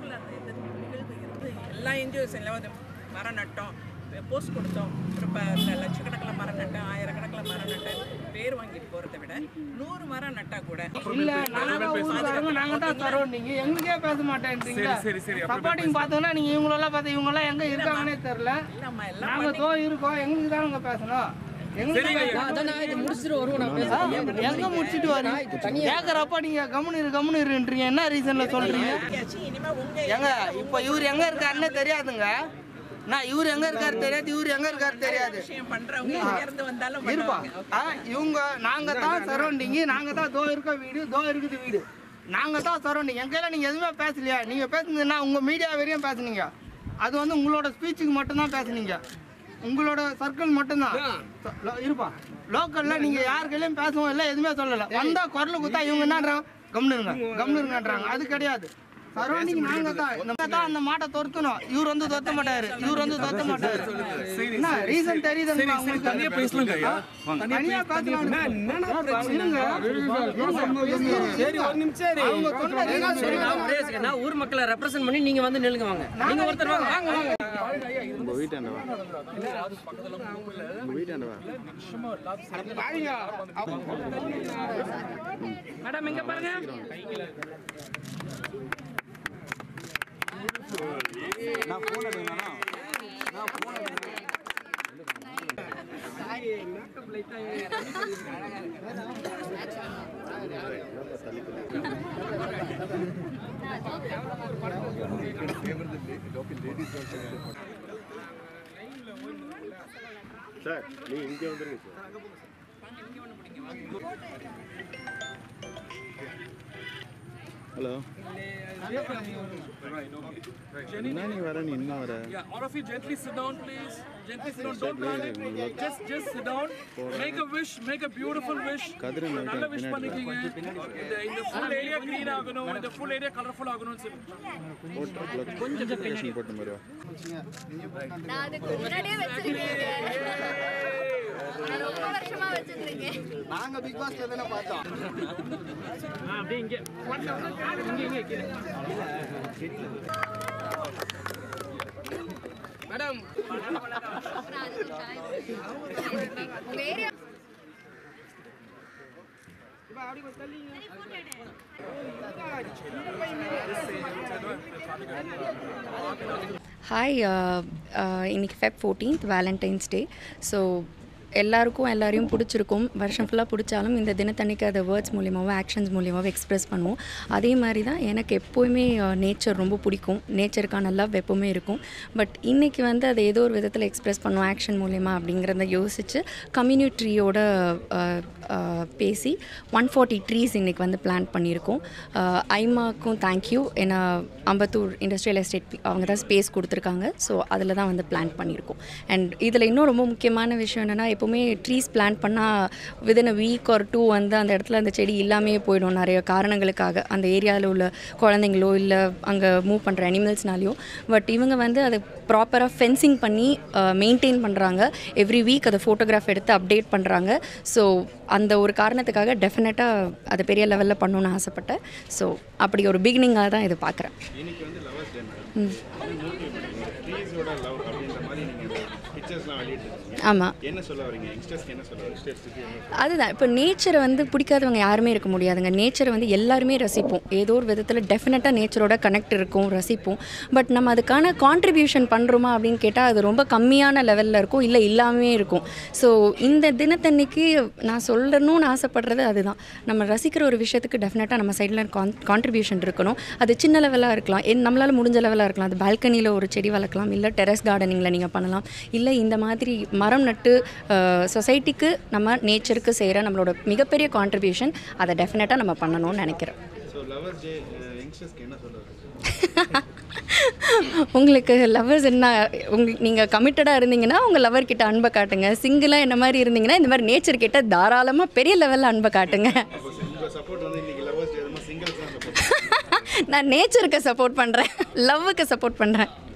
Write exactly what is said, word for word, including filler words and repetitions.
வண்டர்ஃபுல்லாக அந்த இந்த நிகழ்வு இருந்து எல்லா என்ஜிஓஸ் எல்லாம் மரம் நட்டோம், போஸ்ட் கொடுத்தோம், ஒரு லட்சக்கணக்கில் மரம் நட்டேன், ஆயிரக்கணக்கில் மரம் நட்டேன், பேர் வாங்கிட்டு போகிறத விட நூறு மரம் நட்டா கூட இல்லை நாங்கள் நாங்கள் தான் தரோம். நீங்கள் எங்களுக்கே பேச மாட்டேன்றீங்க. சப்போர்ட்டிங் பார்த்தோன்னா நீங்கள் இவங்களெல்லாம் பார்த்து இவங்கெல்லாம் எங்கே இருக்காங்கன்னே தெரில. நாங்கள் தோ இருக்கோம், எங்களுக்கு தான் நாங்கள் பேசணும். எங்க முடிச்சுட்டு வரீங்க கேக்குறப்ப நீங்க கம்முனு இரு கம்முனு இருன்றீங்க. என்ன ரீசன்ல சொல்றீங்க? எங்க இப்ப இவர் எங்க இருக்காருன்னு தெரியாதுங்க. நான் இவர் எங்க இருக்காரு தெரியாது, இவர் எங்க இருக்காரு தெரியாது. இருப்பா இவங்க நாங்க தான் சரௌண்டிங், நாங்க தான் தோ இருக்க வீடு, தோ இருக்குது வீடு, நாங்க தான் சரௌண்டிங். எங்க கையில நீங்க எதுவுமே பேசலையா? நீங்க பேசுனதுன்னா உங்க மீடியா வரையும் பேசுனீங்க. அது வந்து உங்களோட ஸ்பீச்சுக்கு மட்டும்தான் பேசுனீங்க, உங்களோட சர்க்கிள் மட்டும்தான் இருப்பா. லோக்கல்ல நீங்க யார் கையிலையும் பேசவும் இல்லை, எதுவுமே சொல்லலை. வந்தா குரல் குத்தா இவங்க என்னன்றாங்க, கம்னுருங்க கம்னுருங்கன்றாங்க. அது கிடையாது. சரௌண்டிங் நாங்க தான் நம்ம தான் அந்த மாட்டை துரத்தணும். இவர் வந்து துரத்த மாட்டாரு, இவர் வந்து துரத்த மாட்டாரு. என்ன ரீசன் தெரியுதுங்களா உங்களுக்கு? தனியா பேசலாங்க ஐயா, தனியா பேசலாம். சரி ஒரு நிமிஷம் அவங்க சொன்ன ரீசன் நான் ஊர் மக்களை ரெப்ரசன்ட் பண்ணி நீங்க வந்து நில்லுங்க வாங்க. நீங்க ஒருத்தர் வாங்க வாங்க வாங்க. உங்க வீட்டாண்ட வா, உங்க வீட்டாண்ட வா. மேடம் இங்க பாருங்க. நான் போன் எடுங்கனா நான் போன் எடுங்க. சாரி மேக்கப் லைட்டா சார் நீ இங்க வந்துருங்க சார். Hello. Jenny, நீ வர நீ இன்னும் வர. Yeah, all of you gently sit down, please. Gently sit down. Don't panic. Just, just sit down. Make a wish. Make a beautiful wish. நல்ல wish பண்ணிக்கீங்க. இந்த இந்த full area green ஆகணும். இந்த full area colorful ஆகணும்னு சொல்லுங்க. கொஞ்சம் decoration போட்டு மாதிரி வா. நான் அதுக்கு முன்னாடியே வச்சிருக்கேன். ரொம்ப வருஷமா வச்சிருக்கேன். நாங்க பிக் பாஸ்ல தான பார்த்தோம். ஆ அப்படியே இங்க இங்க இங்க மேடம் வேற ஹாய், இன்னைக்கு Feb fourteenth Valentine's day. So எல்லாருக்கும் எல்லாரையும் பிடிச்சிருக்கும். வருஷம் ஃபுல்லாக பிடிச்சாலும் இந்த தினத்தன்னைக்கு அதை வேர்ட்ஸ் மூலியமாகவும் ஆக்ஷன்ஸ் மூலியமாகவும் எக்ஸ்ப்ரெஸ் பண்ணுவோம். அதே மாதிரி தான் எனக்கு எப்போயுமே நேச்சர் ரொம்ப பிடிக்கும். நேச்சருக்கான லவ் எப்போவுமே இருக்கும். பட் இன்றைக்கி வந்து அதை ஏதோ ஒரு விதத்தில் எக்ஸ்ப்ரெஸ் பண்ணுவோம் ஆக்ஷன் மூலியமாக அப்படிங்கிறத யோசித்து கம்யூனிட்டியோட பேசி ஒன் ஃபார்ட்டி ட்ரீஸ் இன்றைக்கி வந்து பிளான் பண்ணியிருக்கோம். ஐமாக்கும் தேங்க்யூ. ஏன்னா அம்பத்தூர் இண்டஸ்ட்ரியல் எஸ்டேட் அவங்க தான் ஸ்பேஸ் கொடுத்துருக்காங்க. ஸோ அதில் தான் வந்து பிளான் பண்ணியிருக்கோம். அண்ட் இதில் இன்னும் ரொம்ப முக்கியமான விஷயம் என்னென்னா, எப்போவுமே ட்ரீஸ் பிளான் பண்ணால் within a week or two வந்து அந்த இடத்துல அந்த செடி இல்லாமே போயிடும் நிறைய காரணங்களுக்காக, அந்த ஏரியாவில் உள்ள குழந்தைங்களோ இல்லை அங்கே மூவ் பண்ணுற அனிமல்ஸ்னாலையும். பட் இவங்க வந்து அதை ப்ராப்பராக ஃபென்சிங் பண்ணி மெயின்டைன் பண்ணுறாங்க. எவ்ரி வீக் அதை ஃபோட்டோகிராஃப் எடுத்து அப்டேட் பண்ணுறாங்க. ஸோ அந்த ஒரு காரணத்துக்காக டெஃபினட்டாக அதை பெரிய லெவலில் பண்ணணுன்னு ஆசைப்பட்டேன். ஸோ அப்படி ஒரு பிகினிங்காக தான் இதை பார்க்குறேன். ம் ஆமாம், அதுதான். இப்போ நேச்சரை வந்து பிடிக்காதவங்க யாருமே இருக்க முடியாதுங்க. நேச்சரை வந்து எல்லாருமே ரசிப்போம். ஏதோ ஒரு விதத்தில் டெஃபினட்டாக நேச்சரோட கனெக்ட் இருக்கும், ரசிப்போம். பட் நம்ம அதுக்கான கான்ட்ரிபியூஷன் பண்ணுறோமா அப்படின்னு கேட்டால் அது ரொம்ப கம்மியான லெவலில் இருக்கும், இல்லை இல்லாமே இருக்கும். ஸோ இந்த தினத்தன்னைக்கு நான் சொல்லணும்னு ஆசைப்படுறது அதுதான். நம்ம ரசிக்கிற ஒரு விஷயத்துக்கு டெஃபினட்டாக நம்ம சைடில் கான் கான்ட்ரிபியூஷன் இருக்கணும். அது சின்ன லெவலாக இருக்கலாம், என் நம்மளால் முடிஞ்ச லெவலாக இருக்கலாம். அது பால்கனியில் ஒரு செடி வளர்க்கலாம், இல்லை டெரஸ் கார்டனிங்கில் நீங்கள் பண்ணலாம், இல்லை இந்த மாதிரி மரம் நட்டு சொசைட்டிக்கு நம்ம நேச்சருக்கு செய்கிற நம்மளோட மிகப்பெரிய கான்ட்ரிபியூஷன். அதை டெஃபினட்டாக நம்ம பண்ணணும்னு நினைக்கிறேன். உங்களுக்கு லவ்வர்ஸ் என்ன, உங்களுக்கு நீங்கள் கமிட்டடாக இருந்தீங்கன்னா உங்கள் லவர்கிட்ட அன்பை காட்டுங்க. சிங்கிளாக என்ன மாதிரி இருந்தீங்கன்னா இந்த மாதிரி நேச்சர் கிட்ட தாராளமாக பெரிய லெவலில் அன்பை காட்டுங்க. நான் நேச்சருக்கு சப்போர்ட் பண்ணுறேன், லவ்வுக்கு சப்போர்ட் பண்ணுறேன்.